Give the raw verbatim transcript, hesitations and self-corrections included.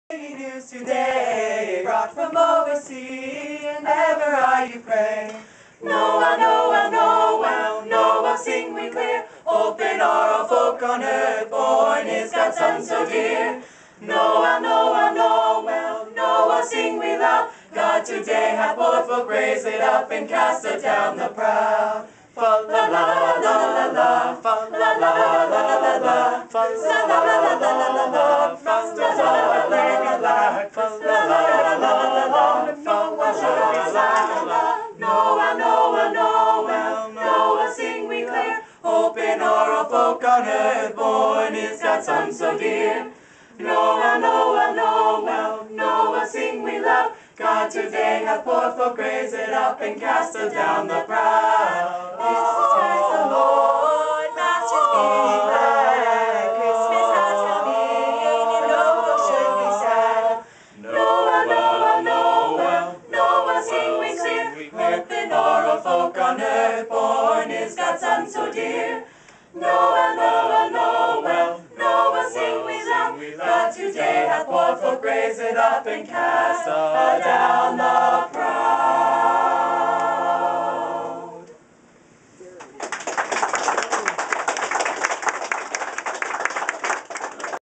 news today, brought from overseas, and ever are you pray. Noel, Noel, Noel, Noel, sing we clear, open are all folk on earth, born is God's Son so dear. Noel, Noel, Noel, Noel, sing we loud, God today hath brought folk, raise it up and cast it down the proud. Fa la la la la la, fa la la la la la, fa la la la la la la, fa la la la la la, fa la la la la la, fa la la la. Noel, Noel, Noel, Noel, sing we clear. Open o'er all folk on earth, born is God's Son so dear. Noel, Noel, Noel, Noel, sing we loud. God today hath poured folk, raise it up and cast it down the proud. Jesus Christ the Lord, Master's be glad. Christmas has come in, and no folk should be sad. Noel, Noel, Noel, Noel, sing we clear. Open o'er all folk on earth, born is God's Son so dear. Noel, Noel, Noel, Noel, sing we loud. God today hath poured folk, raise it up and cast down the proud.